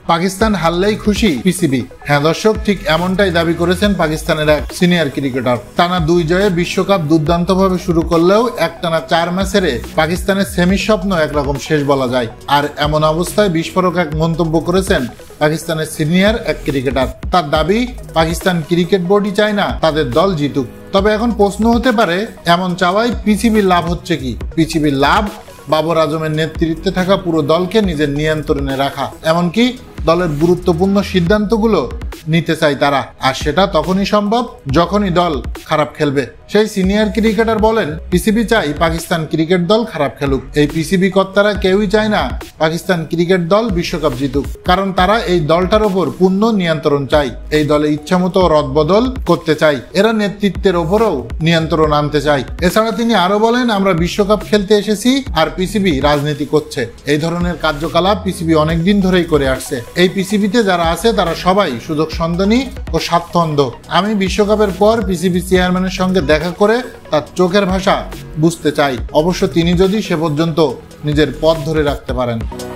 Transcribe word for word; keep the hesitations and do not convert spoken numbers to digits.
পাকিস্তান হারলেই খুশি পিসিবি। হ্যাঁ দর্শক, ঠিক এমনটাই দাবি করেছেন পাকিস্তানের এক সিনিয়র ক্রিকেটার। টানা দুই জয়ে বিশ্বকাপ দুর্দান্তভাবে শুরু করলেও একটানা চার ম্যাচের পাকিস্তানের সেমির স্বপ্ন একরকম শেষ বলা যায়। আর এমন অবস্থায় বিস্ফোরক এক মন্তব্য করেছেন পাকিস্তানের সিনিয়র এক ক্রিকেটার। তার দাবি, পাকিস্তান ক্রিকেট বোর্ডই চায় না তাদের দল জিতুক। তবে এখন প্রশ্ন হতে পারে, এমন চাওয়ায় পিসিবির লাভ হচ্ছে কি? পিসিবির লাভ বাবর আজমের নেতৃত্বে থাকা পুরো দলকে নিজের নিয়ন্ত্রণে রাখা, এমনকি দলের গুরুত্বপূর্ণ সিদ্ধান্তগুলো নিতে চাই তারা। আর সেটা তখনই সম্ভব যখনই দল খারাপ খেলবে। সেই সিনিয়র ক্রিকেটার বলেন, পিসিবি চাই পাকিস্তান ক্রিকেট দল খারাপ খেলুক। এই পিসিবি কর্তারা কেউই চায় না পাকিস্তান ক্রিকেট দল বিশ্বকাপ জিতুক, কারণ তারা এই দলটার ওপর পূর্ণ নিয়ন্ত্রণ চাই। এই দলে ইচ্ছামতো রদবদল করতে চাই, এরা নেতৃত্বের ওপরেও নিয়ন্ত্রণ আনতে চাই। এছাড়া তিনি আরো বলেন, আমরা বিশ্বকাপ খেলতে এসেছি আর পিসিবি রাজনীতি করছে। এই ধরনের কার্যকলাপ পিসিবি অনেকদিন ধরেই করে আসছে। এই পিসিবিতে যারা আছে তারা সবাই সুযোগ সন্ধানী ও স্বার্থন্ধ। আমি বিশ্বকাপের পর পিসিবি চেয়ারম্যানের সঙ্গে দেখা করে তার চোখের ভাষা বুঝতে চাই। অবশ্য তিনি যদি সে পর্যন্ত নিজের পথ ধরে রাখতে পারেন।